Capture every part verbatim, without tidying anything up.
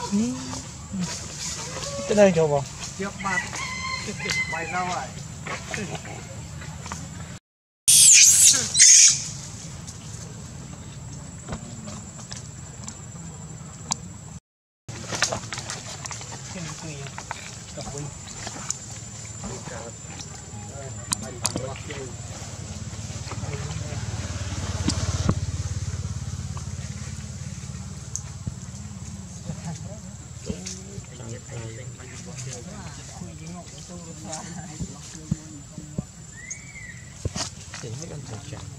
Cái đây cho vào. Tiếp mặt bay ra ngoài. Cái này tùy cặp quỳnh. Để mấy con chả chả.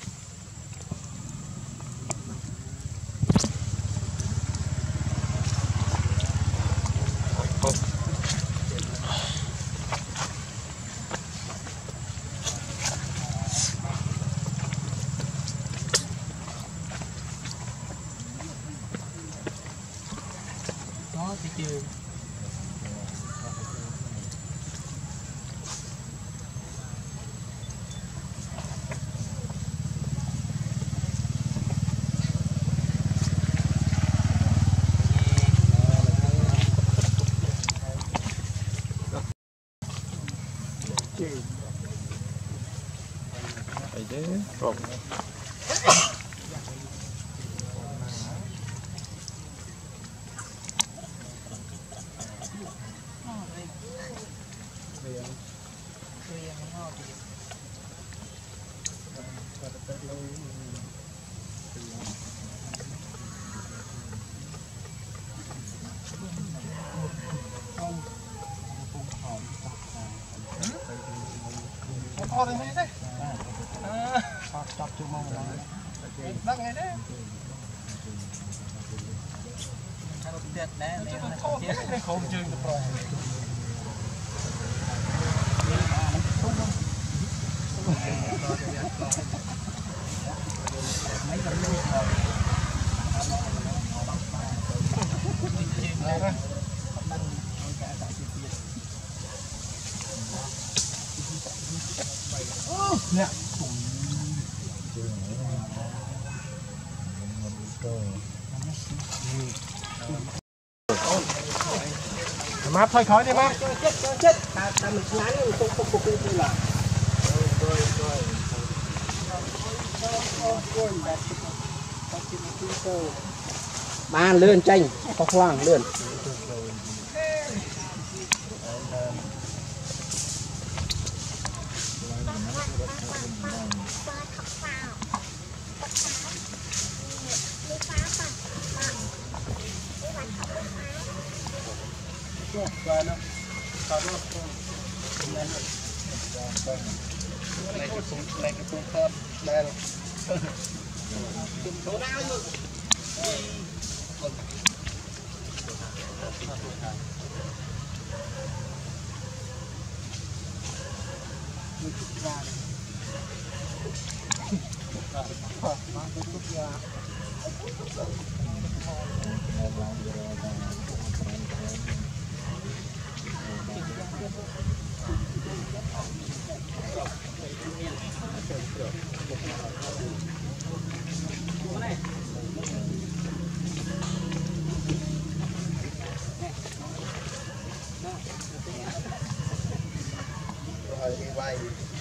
Đó thì chưa. Vậy chứ rộng. Con này đấy. Chọc chú mong là bác nghe đấy. Nó tiệt đấy, nó không tiệt, không chơi được rồi. Mấy con luôn rồi. Nè. Mát thôi khói đi mát. Chết chết. Ta ta mình ngán mình không không không không là. Rồi rồi. Ba lươn chanh, có khoang lươn. Này cái phun này cái phun thơm đây rồi. Số nào rồi. Rồi đi quay.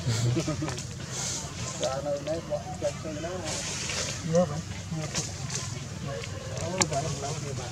Ra nơi mấy bọn chơi chơi nó. Nhớ vậy. Ôi phải làm lâu đi bạn.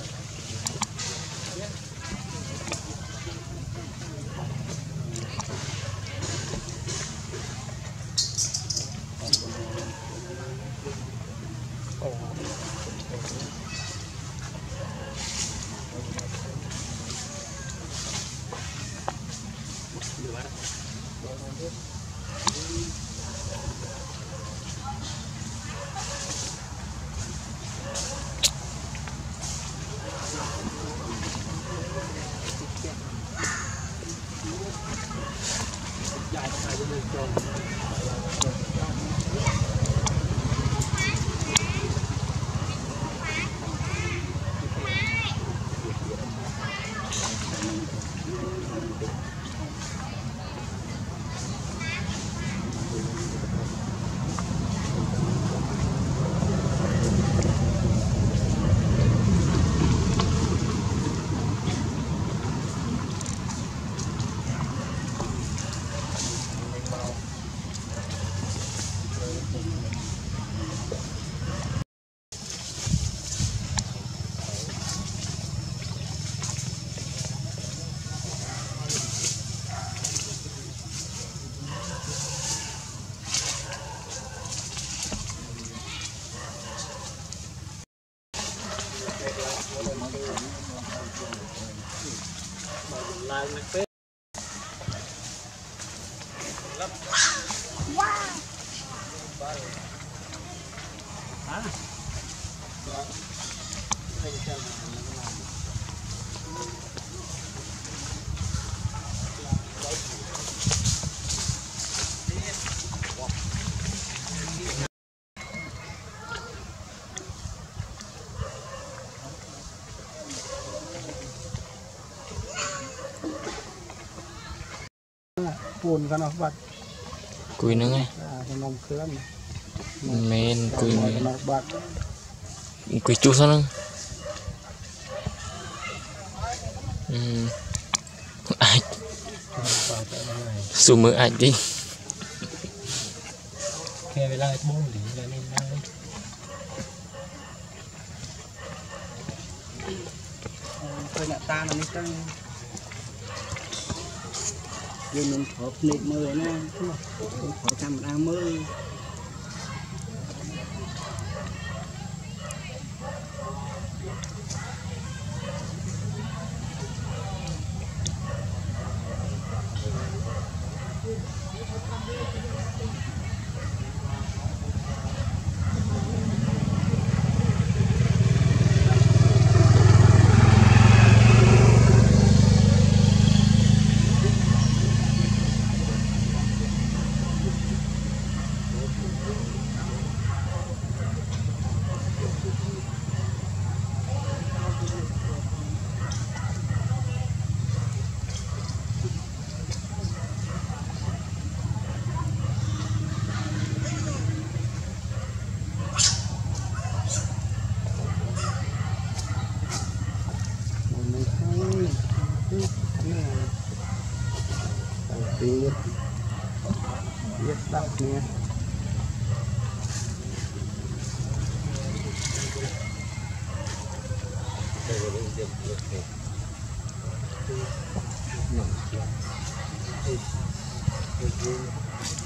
lại nè phê hả buồn cái nó bật cùi nữa nghe cái nòng khứa men cùi nó bật cùi chú sao nữa um, ai số mưa ai đi khe về lại bông thì là nên lại tôi lại ta là mấy cái giờ mình hộp nịt mười nè hộp trăm đang mười biết biết đọc nè Thank you.